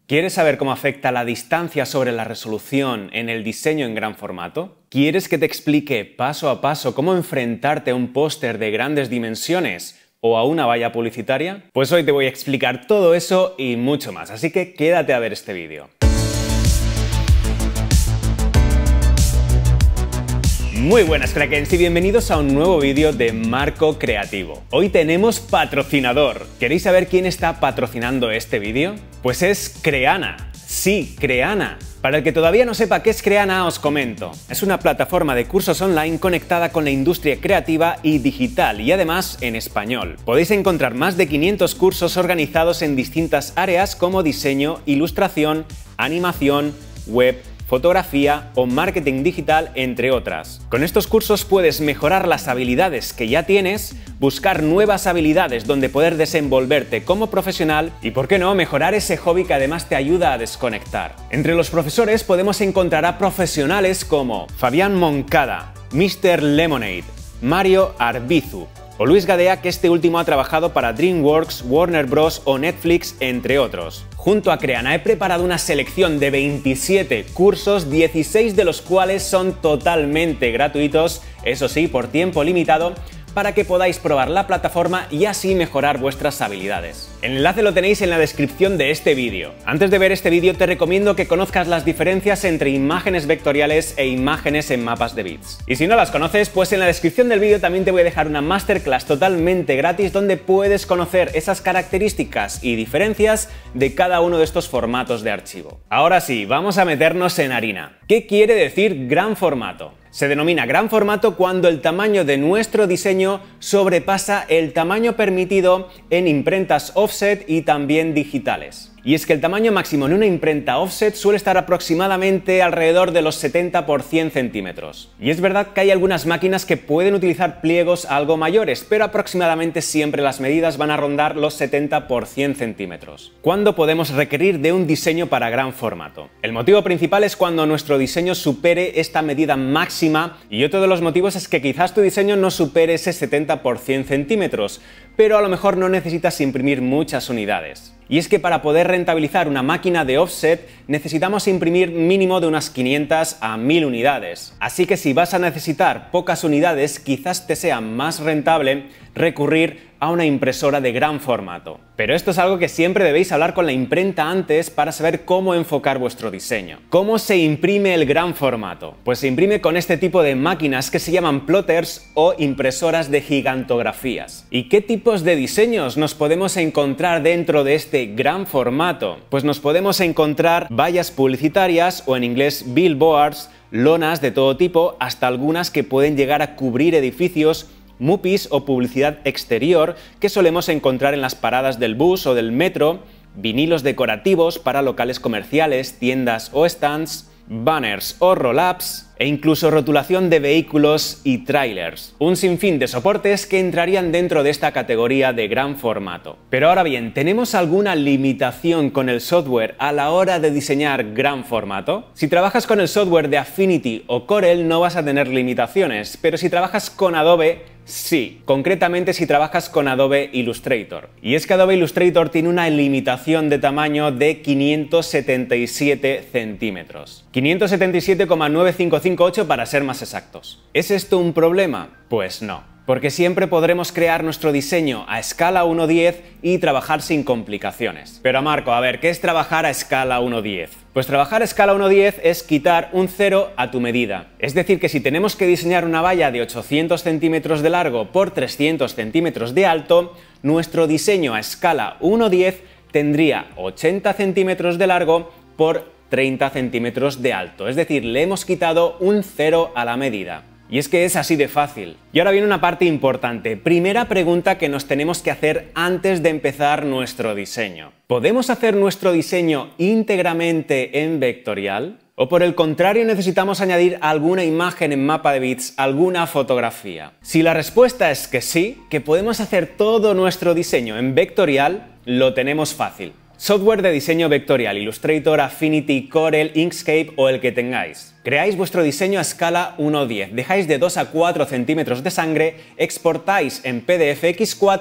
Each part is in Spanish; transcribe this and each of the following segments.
¿Quieres saber cómo afecta la distancia sobre la resolución en el diseño en gran formato? ¿Quieres que te explique paso a paso cómo enfrentarte a un póster de grandes dimensiones o a una valla publicitaria? Pues hoy te voy a explicar todo eso y mucho más, así que quédate a ver este vídeo. Muy buenas Krakens y bienvenidos a un nuevo vídeo de Marco Creativo. Hoy tenemos patrocinador. ¿Queréis saber quién está patrocinando este vídeo? Pues es Creana. Sí, Creana. Para el que todavía no sepa qué es Creana, os comento. Es una plataforma de cursos online conectada con la industria creativa y digital y además en español. Podéis encontrar más de 500 cursos organizados en distintas áreas como diseño, ilustración, animación, web, fotografía o marketing digital, entre otras. Con estos cursos puedes mejorar las habilidades que ya tienes, buscar nuevas habilidades donde poder desenvolverte como profesional y, por qué no, mejorar ese hobby que además te ayuda a desconectar. Entre los profesores podemos encontrar a profesionales como Fabián Moncada, Mr. Lemonade, Mario Arbizu o Luis Gadea, que este último ha trabajado para DreamWorks, Warner Bros. O Netflix, entre otros. Junto a Creana he preparado una selección de 27 cursos, 16 de los cuales son totalmente gratuitos, eso sí, por tiempo limitado, para que podáis probar la plataforma y así mejorar vuestras habilidades. El enlace lo tenéis en la descripción de este vídeo. Antes de ver este vídeo te recomiendo que conozcas las diferencias entre imágenes vectoriales e imágenes en mapas de bits. Y si no las conoces, pues en la descripción del vídeo también te voy a dejar una masterclass totalmente gratis donde puedes conocer esas características y diferencias de cada uno de estos formatos de archivo. Ahora sí, vamos a meternos en harina. ¿Qué quiere decir gran formato? Se denomina gran formato cuando el tamaño de nuestro diseño sobrepasa el tamaño permitido en imprentas offset y también digitales. Y es que el tamaño máximo en una imprenta offset suele estar aproximadamente alrededor de los 70 por 100 centímetros. Y es verdad que hay algunas máquinas que pueden utilizar pliegos algo mayores, pero aproximadamente siempre las medidas van a rondar los 70 por 100 centímetros. ¿Cuándo podemos requerir de un diseño para gran formato? El motivo principal es cuando nuestro diseño supere esta medida máxima, y otro de los motivos es que quizás tu diseño no supere ese 70 por 100 centímetros, pero a lo mejor no necesitas imprimir muchas unidades. Y es que para poder rentabilizar una máquina de offset necesitamos imprimir mínimo de unas 500 a 1000 unidades. Así que si vas a necesitar pocas unidades, quizás te sea más rentable recurrir a una impresora de gran formato. Pero esto es algo que siempre debéis hablar con la imprenta antes para saber cómo enfocar vuestro diseño. ¿Cómo se imprime el gran formato? Pues se imprime con este tipo de máquinas que se llaman plotters o impresoras de gigantografías. ¿Y qué tipos de diseños nos podemos encontrar dentro de este gran formato? Pues nos podemos encontrar vallas publicitarias o en inglés billboards, lonas de todo tipo, hasta algunas que pueden llegar a cubrir edificios, MUPIs o publicidad exterior que solemos encontrar en las paradas del bus o del metro, vinilos decorativos para locales comerciales, tiendas o stands, banners o roll-ups e incluso rotulación de vehículos y trailers. Un sinfín de soportes que entrarían dentro de esta categoría de gran formato. Pero ahora bien, ¿tenemos alguna limitación con el software a la hora de diseñar gran formato? Si trabajas con el software de Affinity o Corel no vas a tener limitaciones, pero si trabajas con Adobe, sí, concretamente si trabajas con Adobe Illustrator. Y es que Adobe Illustrator tiene una limitación de tamaño de 577 centímetros. 577,9558 para ser más exactos. ¿Es esto un problema? Pues no, porque siempre podremos crear nuestro diseño a escala 1:10 y trabajar sin complicaciones. Pero Marco, a ver, ¿qué es trabajar a escala 1:10? Pues trabajar a escala 1:10 es quitar un 0 a tu medida. Es decir, que si tenemos que diseñar una valla de 800 centímetros de largo por 300 centímetros de alto, nuestro diseño a escala 1:10 tendría 80 centímetros de largo por 30 centímetros de alto. Es decir, le hemos quitado un 0 a la medida. Y es que es así de fácil. Y ahora viene una parte importante. Primera pregunta que nos tenemos que hacer antes de empezar nuestro diseño. ¿Podemos hacer nuestro diseño íntegramente en vectorial? ¿O por el contrario necesitamos añadir alguna imagen en mapa de bits, alguna fotografía? Si la respuesta es que sí, que podemos hacer todo nuestro diseño en vectorial, lo tenemos fácil. Software de diseño vectorial, Illustrator, Affinity, Corel, Inkscape o el que tengáis. Creáis vuestro diseño a escala 1:10, dejáis de 2 a 4 centímetros de sangre, exportáis en PDF X4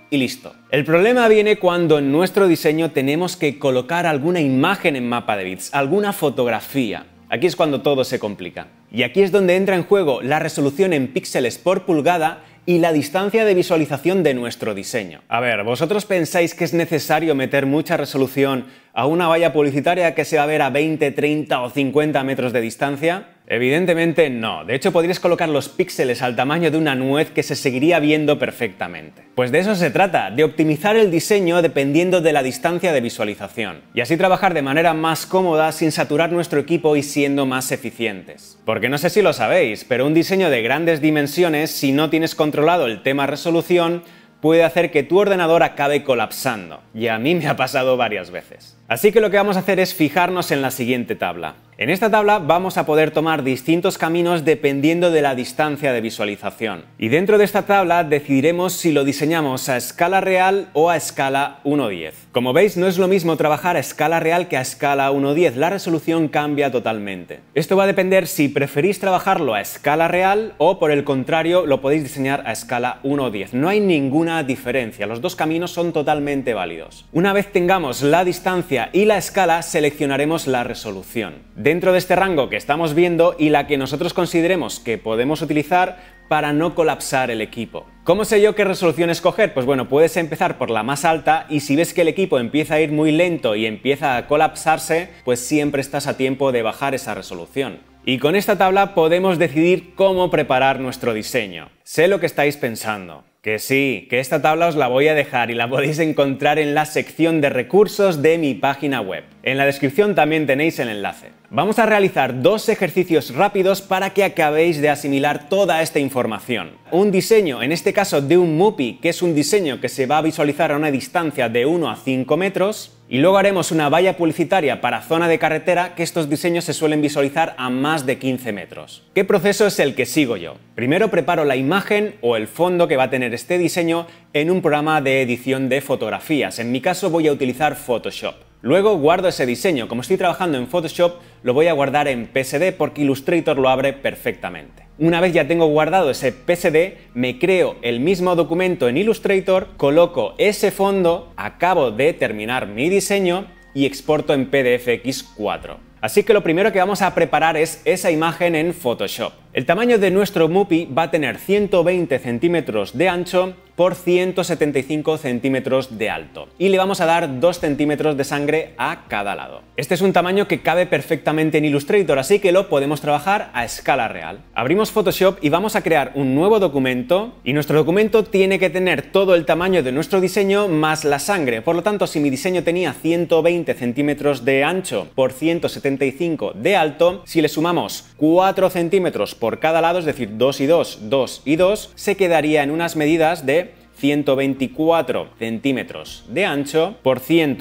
y listo. El problema viene cuando en nuestro diseño tenemos que colocar alguna imagen en mapa de bits, alguna fotografía. Aquí es cuando todo se complica. Y aquí es donde entra en juego la resolución en píxeles por pulgada y la distancia de visualización de nuestro diseño. A ver, ¿vosotros pensáis que es necesario meter mucha resolución a una valla publicitaria que se va a ver a 20, 30 o 50 metros de distancia? Evidentemente no. De hecho, podríais colocar los píxeles al tamaño de una nuez que se seguiría viendo perfectamente. Pues de eso se trata, de optimizar el diseño dependiendo de la distancia de visualización. Y así trabajar de manera más cómoda sin saturar nuestro equipo y siendo más eficientes. Porque no sé si lo sabéis, pero un diseño de grandes dimensiones, si no tienes controlado el tema resolución, puede hacer que tu ordenador acabe colapsando. Y a mí me ha pasado varias veces. Así que lo que vamos a hacer es fijarnos en la siguiente tabla. En esta tabla vamos a poder tomar distintos caminos dependiendo de la distancia de visualización. Y dentro de esta tabla decidiremos si lo diseñamos a escala real o a escala 1:10. Como veis, no es lo mismo trabajar a escala real que a escala 1:10. La resolución cambia totalmente. Esto va a depender si preferís trabajarlo a escala real o, por el contrario, lo podéis diseñar a escala 1:10. No hay ninguna diferencia. Los dos caminos son totalmente válidos. Una vez tengamos la distancia y la escala, seleccionaremos la resolución dentro de este rango que estamos viendo y la que nosotros consideremos que podemos utilizar para no colapsar el equipo. ¿Cómo sé yo qué resolución escoger? Pues bueno, puedes empezar por la más alta y si ves que el equipo empieza a ir muy lento y empieza a colapsarse, pues siempre estás a tiempo de bajar esa resolución. Y con esta tabla podemos decidir cómo preparar nuestro diseño. Sé lo que estáis pensando. Que sí, que esta tabla os la voy a dejar y la podéis encontrar en la sección de recursos de mi página web. En la descripción también tenéis el enlace. Vamos a realizar dos ejercicios rápidos para que acabéis de asimilar toda esta información. Un diseño, en este caso de un MUPI, que es un diseño que se va a visualizar a una distancia de 1 a 5 metros. Y luego haremos una valla publicitaria para zona de carretera, que estos diseños se suelen visualizar a más de 15 metros. ¿Qué proceso es el que sigo yo? Primero preparo la imagen o el fondo que va a tener este diseño en un programa de edición de fotografías. En mi caso voy a utilizar Photoshop. Luego guardo ese diseño. Como estoy trabajando en Photoshop, lo voy a guardar en PSD porque Illustrator lo abre perfectamente. Una vez ya tengo guardado ese PSD, me creo el mismo documento en Illustrator, coloco ese fondo, acabo de terminar mi diseño y exporto en PDF X4. Así que lo primero que vamos a preparar es esa imagen en Photoshop. El tamaño de nuestro MUPI va a tener 120 centímetros de ancho por 175 centímetros de alto y le vamos a dar 2 centímetros de sangre a cada lado. Este es un tamaño que cabe perfectamente en Illustrator, así que lo podemos trabajar a escala real. Abrimos Photoshop y vamos a crear un nuevo documento y nuestro documento tiene que tener todo el tamaño de nuestro diseño más la sangre. Por lo tanto, si mi diseño tenía 120 centímetros de ancho por 175 de alto, si le sumamos 4 centímetros por cada lado, es decir, 2 y 2, 2 y 2, se quedaría en unas medidas de 124 centímetros de ancho por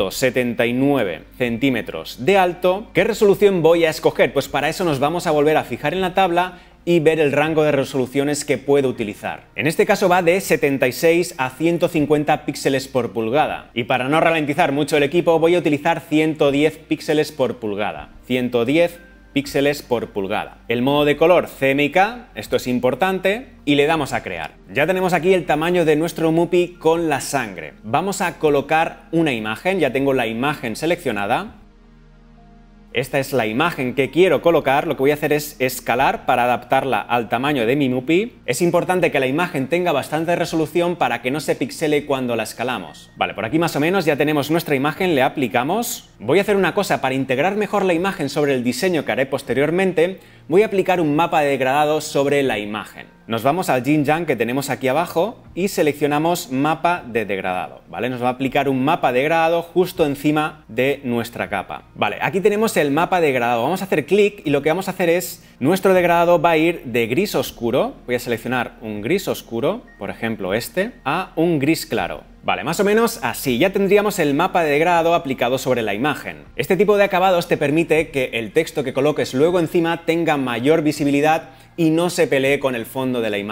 179 centímetros de alto. ¿Qué resolución voy a escoger? Pues para eso nos vamos a volver a fijar en la tabla y ver el rango de resoluciones que puedo utilizar. En este caso va de 76 a 150 píxeles por pulgada. Y para no ralentizar mucho el equipo voy a utilizar 110 píxeles por pulgada. 110 píxeles por pulgada. El modo de color CMYK, esto es importante, y le damos a crear. Ya tenemos aquí el tamaño de nuestro MUPI con la sangre. Vamos a colocar una imagen, ya tengo la imagen seleccionada. Esta es la imagen que quiero colocar. Lo que voy a hacer es escalar para adaptarla al tamaño de mi MUPI. Es importante que la imagen tenga bastante resolución para que no se pixele cuando la escalamos. Vale, por aquí más o menos ya tenemos nuestra imagen, le aplicamos. Voy a hacer una cosa para integrar mejor la imagen sobre el diseño que haré posteriormente. Voy a aplicar un mapa de degradado sobre la imagen. Nos vamos al Xinjiang que tenemos aquí abajo y seleccionamos mapa de degradado, ¿vale? Nos va a aplicar un mapa de degradado justo encima de nuestra capa. Vale, aquí tenemos el mapa de degradado. Vamos a hacer clic y lo que vamos a hacer es, nuestro degradado va a ir de gris oscuro, voy a seleccionar un gris oscuro, por ejemplo este, a un gris claro. Vale, más o menos así, ya tendríamos el mapa de degradado aplicado sobre la imagen. Este tipo de acabados te permite que el texto que coloques luego encima tenga mayor visibilidad y no se pelee con el fondo de la imagen.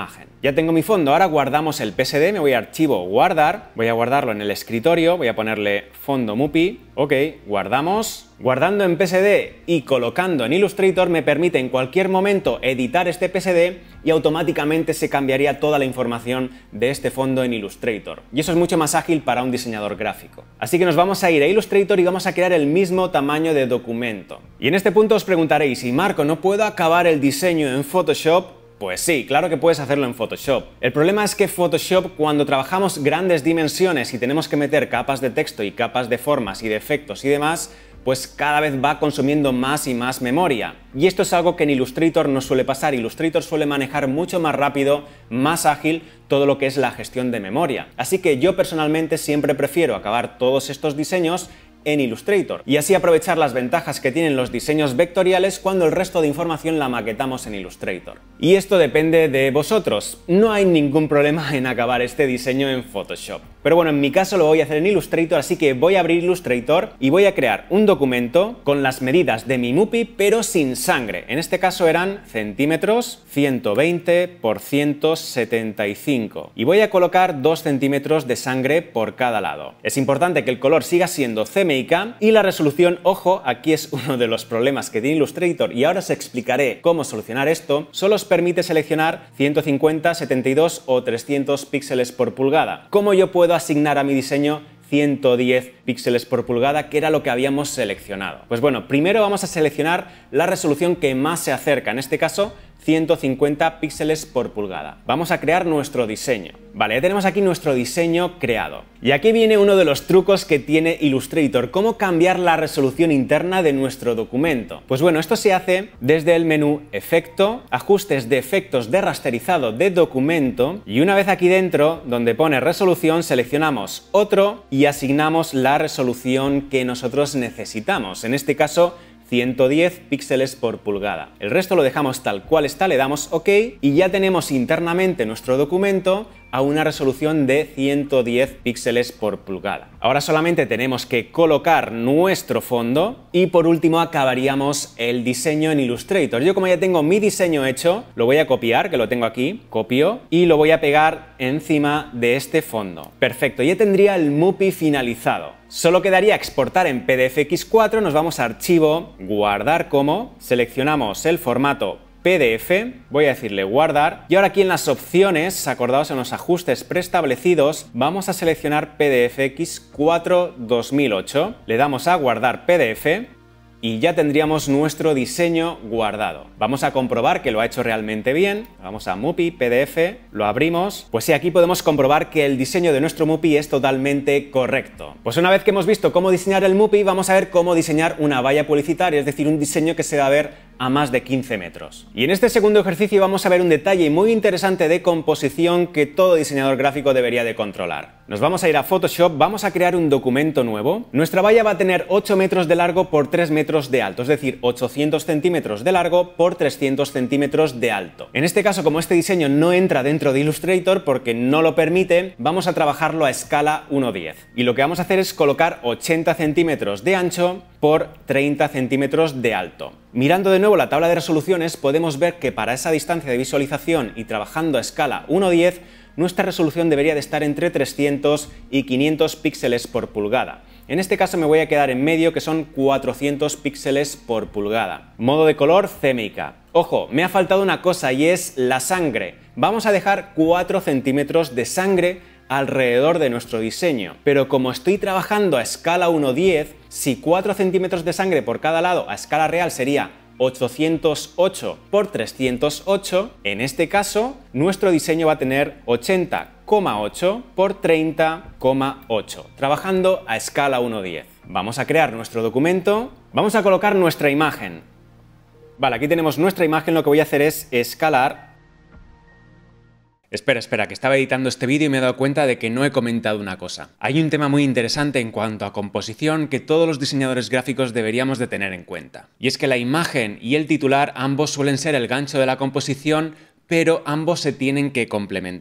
Ya tengo mi fondo, ahora guardamos el PSD, me voy a archivo guardar, voy a guardarlo en el escritorio, voy a ponerle fondo MUPI, ok, guardamos. Guardando en PSD y colocando en Illustrator me permite en cualquier momento editar este PSD y automáticamente se cambiaría toda la información de este fondo en Illustrator. Y eso es mucho más ágil para un diseñador gráfico. Así que nos vamos a ir a Illustrator y vamos a crear el mismo tamaño de documento. Y en este punto os preguntaréis, ¿y Marco, no puedo acabar el diseño en Photoshop? Pues sí, claro que puedes hacerlo en Photoshop. El problema es que Photoshop, cuando trabajamos grandes dimensiones y tenemos que meter capas de texto y capas de formas y de efectos y demás, pues cada vez va consumiendo más y más memoria. Y esto es algo que en Illustrator no suele pasar. Illustrator suele manejar mucho más rápido, más ágil, todo lo que es la gestión de memoria. Así que yo personalmente siempre prefiero acabar todos estos diseños en Illustrator y así aprovechar las ventajas que tienen los diseños vectoriales cuando el resto de información la maquetamos en Illustrator. Y esto depende de vosotros. No hay ningún problema en acabar este diseño en Photoshop. Pero bueno, en mi caso lo voy a hacer en Illustrator, así que voy a abrir Illustrator y voy a crear un documento con las medidas de mi MUPI, pero sin sangre. En este caso eran centímetros, 120 por 175. Y voy a colocar 2 centímetros de sangre por cada lado. Es importante que el color siga siendo CMYK y la resolución, ojo, aquí es uno de los problemas que tiene Illustrator y ahora os explicaré cómo solucionar esto, solo os permite seleccionar 150, 72 o 300 píxeles por pulgada. ¿Cómo yo puedo asignar a mi diseño 110 píxeles por pulgada, que era lo que habíamos seleccionado? Pues bueno, primero vamos a seleccionar la resolución que más se acerca, en este caso 150 píxeles por pulgada. Vamos a crear nuestro diseño. Vale, ya tenemos aquí nuestro diseño creado. Y aquí viene uno de los trucos que tiene Illustrator, cómo cambiar la resolución interna de nuestro documento. Pues bueno, esto se hace desde el menú Efecto, Ajustes de efectos de rasterizado de documento, y una vez aquí dentro, donde pone resolución, seleccionamos otro y asignamos la resolución que nosotros necesitamos. En este caso, 110 píxeles por pulgada. El resto lo dejamos tal cual está, le damos OK y ya tenemos internamente nuestro documento a una resolución de 110 píxeles por pulgada. Ahora solamente tenemos que colocar nuestro fondo y por último acabaríamos el diseño en Illustrator. Yo, como ya tengo mi diseño hecho, lo voy a copiar, que lo tengo aquí, copio y lo voy a pegar encima de este fondo. Perfecto, ya tendría el MUPI finalizado. Solo quedaría exportar en PDF X4, nos vamos a archivo, guardar como, seleccionamos el formato PDF, voy a decirle guardar y ahora aquí en las opciones, acordaos en los ajustes preestablecidos, vamos a seleccionar PDF X4 2008, le damos a guardar PDF y ya tendríamos nuestro diseño guardado. Vamos a comprobar que lo ha hecho realmente bien. Vamos a MUPI, PDF, lo abrimos. Pues sí, aquí podemos comprobar que el diseño de nuestro MUPI es totalmente correcto. Pues una vez que hemos visto cómo diseñar el MUPI, vamos a ver cómo diseñar una valla publicitaria, es decir, un diseño que se va a ver a más de 15 metros. Y en este segundo ejercicio vamos a ver un detalle muy interesante de composición que todo diseñador gráfico debería de controlar. Nos vamos a ir a Photoshop, vamos a crear un documento nuevo. Nuestra valla va a tener 8 metros de largo por 3 metros de alto, es decir, 800 centímetros de largo por 300 centímetros de alto. En este caso, como este diseño no entra dentro de Illustrator porque no lo permite, vamos a trabajarlo a escala 1:10. Y lo que vamos a hacer es colocar 80 centímetros de ancho por 30 centímetros de alto. Mirando de nuevo la tabla de resoluciones podemos ver que para esa distancia de visualización y trabajando a escala 1:10 nuestra resolución debería de estar entre 300 y 500 píxeles por pulgada. En este caso me voy a quedar en medio, que son 400 píxeles por pulgada. Modo de color CMYK. Ojo, me ha faltado una cosa y es la sangre. Vamos a dejar 4 centímetros de sangre alrededor de nuestro diseño, pero como estoy trabajando a escala 1:10, si 4 centímetros de sangre por cada lado a escala real sería 808 por 308, en este caso nuestro diseño va a tener 80,8 por 30,8, trabajando a escala 1:10. Vamos a crear nuestro documento, vamos a colocar nuestra imagen. Vale, aquí tenemos nuestra imagen, lo que voy a hacer es escalar. Espera, que estaba editando este vídeo y me he dado cuenta de que no he comentado una cosa. Hay un tema muy interesante en cuanto a composición que todos los diseñadores gráficos deberíamos de tener en cuenta. Y es que la imagen y el titular ambos suelen ser el gancho de la composición, pero ambos se tienen que complementar.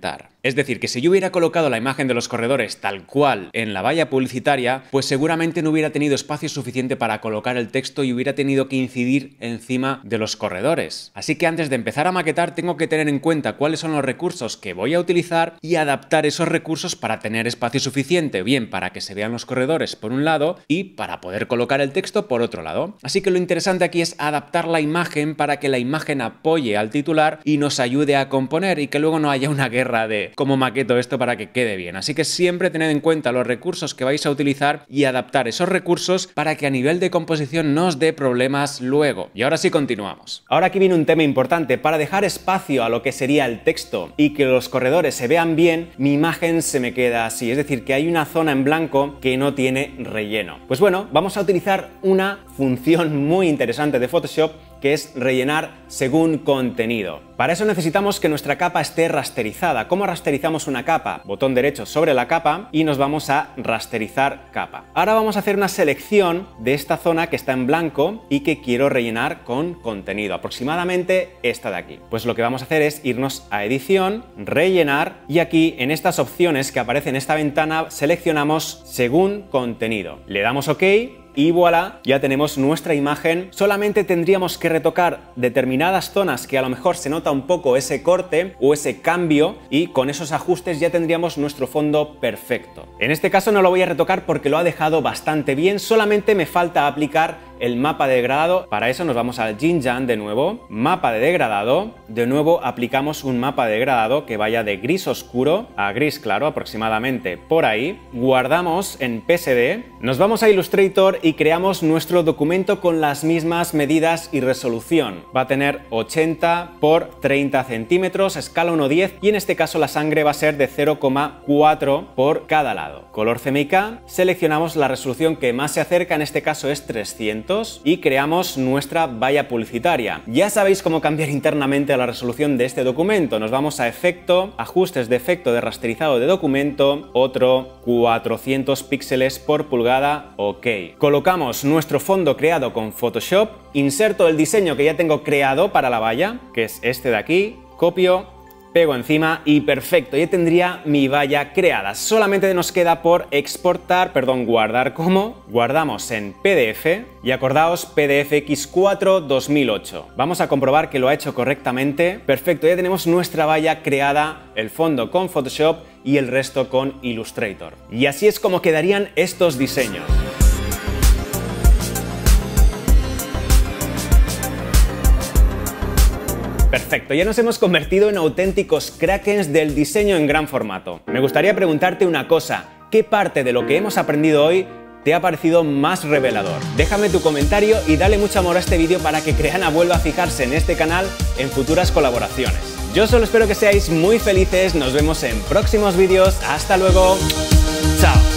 Es decir, que si yo hubiera colocado la imagen de los corredores tal cual en la valla publicitaria, pues seguramente no hubiera tenido espacio suficiente para colocar el texto y hubiera tenido que incidir encima de los corredores. Así que antes de empezar a maquetar tengo que tener en cuenta cuáles son los recursos que voy a utilizar y adaptar esos recursos para tener espacio suficiente, bien para que se vean los corredores por un lado y para poder colocar el texto por otro lado. Así que lo interesante aquí es adaptar la imagen para que la imagen apoye al titular y nos ayude a componer y que luego no haya una guerra de cómo maqueto esto para que quede bien. Así que siempre tened en cuenta los recursos que vais a utilizar y adaptar esos recursos para que a nivel de composición no os dé problemas luego. Y ahora sí continuamos. Ahora aquí viene un tema importante. Para dejar espacio a lo que sería el texto y que los corredores se vean bien, mi imagen se me queda así. Es decir, que hay una zona en blanco que no tiene relleno. Pues bueno, vamos a utilizar una función muy interesante de Photoshop que es rellenar según contenido. Para eso necesitamos que nuestra capa esté rasterizada. ¿Cómo rasterizamos una capa? Botón derecho sobre la capa y nos vamos a rasterizar capa. Ahora vamos a hacer una selección de esta zona que está en blanco y que quiero rellenar con contenido, aproximadamente esta de aquí. Pues lo que vamos a hacer es irnos a edición, rellenar y aquí en estas opciones que aparecen en esta ventana seleccionamos según contenido. Le damos OK. Y voilà, ya tenemos nuestra imagen. Solamente tendríamos que retocar determinadas zonas que a lo mejor se nota un poco ese corte o ese cambio y con esos ajustes ya tendríamos nuestro fondo perfecto. En este caso no lo voy a retocar porque lo ha dejado bastante bien, solamente me falta aplicar el mapa de degradado. Para eso nos vamos al Jinjan de nuevo, mapa de degradado, de nuevo aplicamos un mapa de degradado que vaya de gris oscuro a gris claro, aproximadamente por ahí, guardamos en PSD, nos vamos a Illustrator y creamos nuestro documento con las mismas medidas y resolución. Va a tener 80 por 30 centímetros, escala 1:10 y en este caso la sangre va a ser de 0,4 por cada lado. Color CMYK, seleccionamos la resolución que más se acerca, en este caso es 300 y creamos nuestra valla publicitaria. Ya sabéis cómo cambiar internamente la resolución de este documento. Nos vamos a efecto, ajustes de efecto de rasterizado de documento, otro 400 píxeles por pulgada, OK. Colocamos nuestro fondo creado con Photoshop, inserto el diseño que ya tengo creado para la valla, que es este de aquí, copio, pego encima y perfecto, ya tendría mi valla creada. Solamente nos queda por exportar, guardar como, guardamos en PDF y acordaos PDF X4 2008. Vamos a comprobar que lo ha hecho correctamente. Perfecto, ya tenemos nuestra valla creada, el fondo con Photoshop y el resto con Illustrator. Y así es como quedarían estos diseños. Perfecto, ya nos hemos convertido en auténticos krakens del diseño en gran formato. Me gustaría preguntarte una cosa, ¿qué parte de lo que hemos aprendido hoy te ha parecido más revelador? Déjame tu comentario y dale mucho amor a este vídeo para que Creana vuelva a fijarse en este canal en futuras colaboraciones. Yo solo espero que seáis muy felices, nos vemos en próximos vídeos, hasta luego, chao.